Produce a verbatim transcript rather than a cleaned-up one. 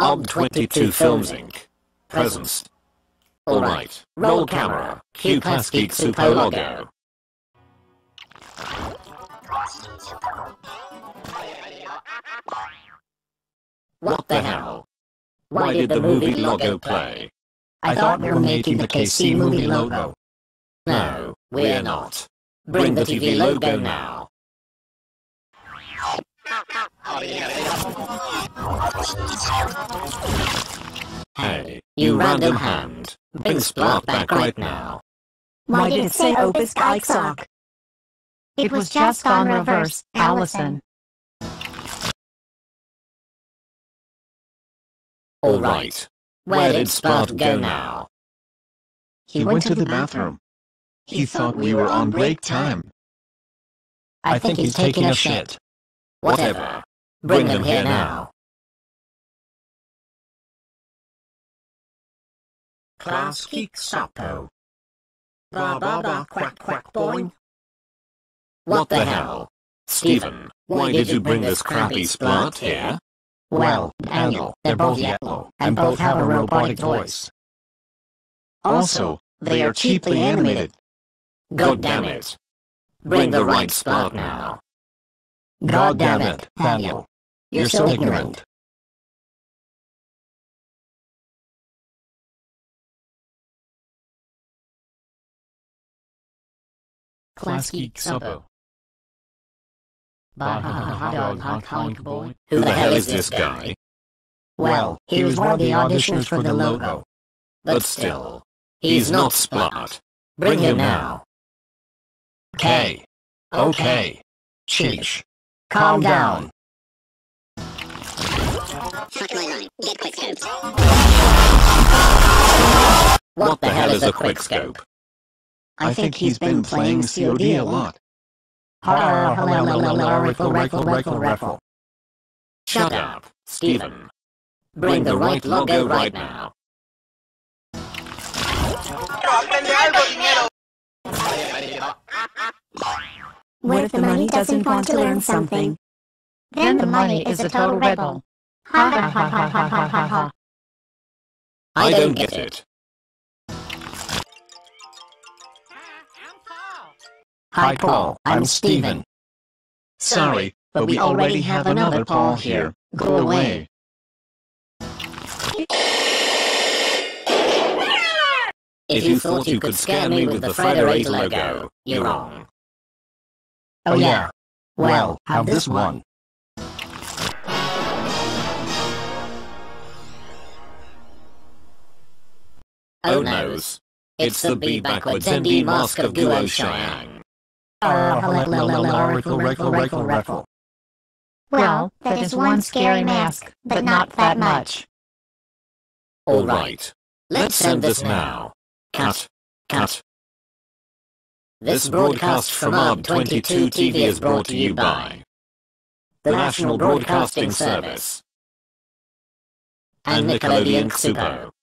O B twenty-two Films Incorporated presents. Alright, roll camera, cue Class Geek Super logo. What the hell? Why did the movie logo play? I thought we were making the K C movie logo. No, we're not. Bring the T V logo now. Hey, you random hand. Bring Splart back right now. Why did it say Opus Geigsock? It was just on reverse, Allison. Alright. Where did Splart go now? He went to the bathroom. He thought we were on break time. I think he's taking a shit. Whatever. Bring them here now. Class Geek Suppo. Ba ba ba quack quack boing. What the hell? Steven, why did you bring this crappy Splart here? Well, Daniel, they're both yellow, and both have a robotic voice. Also, they are cheaply animated. God damn it. Bring the right Splart now. God damn it, Daniel. You're so ignorant. Class Geek Suppo. Who the hell is this guy? Well, he was one of the auditioners for the logo. But still, he's not Splart. Bring him now. Okay. Okay. Sheesh. Calm down. Fuck my line. Get quick scopes. What the hell is a quickscope? I think he's been playing C O D a lot. Rifle, rifle, rifle, rifle. Shut up, Steven. Bring the right logo right now. What if the money doesn't want to learn something? Then the money is a total rebel. Ha ha ha ha ha ha ha ha. I don't get it. Hi Paul, I'm Steven. Sorry, but we already have another Paul here. Go away. If you thought you could scare me with the Frederator logo, you're wrong. Oh yeah. Well, have this one. Oh noes. It's the B backwards N D Mask of Guo Xiang. Rifle, rifle, rifle, rifle. Well, that is one scary mask, but not that much. Alright. Let's end this now. Cut. Cut. This broadcast from O B twenty-two T V is brought to you by the National Broadcasting Service and Nickelodeon Xupo.